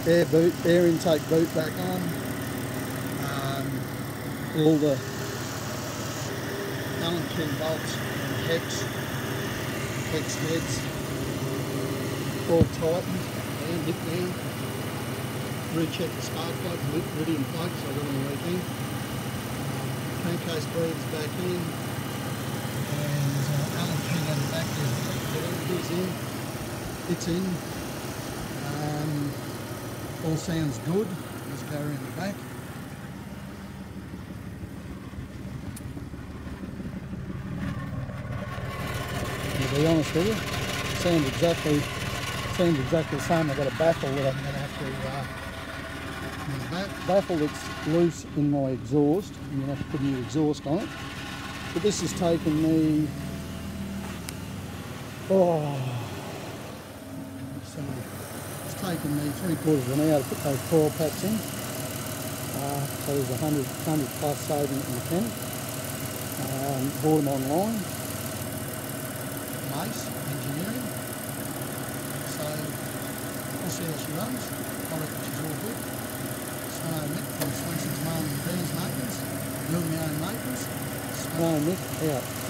air intake boot back on. All the Allen key bolts and hex heads all tightened and hit down. Recheck the spark plug, Lydium plug, so I got on the weekend. Crankcase breathes back in, and Allen key at the back is in. It's in. All sounds good. Let's go around the back. To be honest with you, sounds exactly the same. I've got a baffle that I'm going to have to baffle that's loose in my exhaust. I'm going to have to put a new exhaust on it. But this has taken me it's taken me 3/4 of an hour to put those coil packs in. So there's 100 plus saving at the mechanic. Bought them online. Mace Engineering. So we'll see how she runs. I reckon she's all good. So Mick from Swenson's Mowing and Burns Makers. Building my own makers. So Mick out.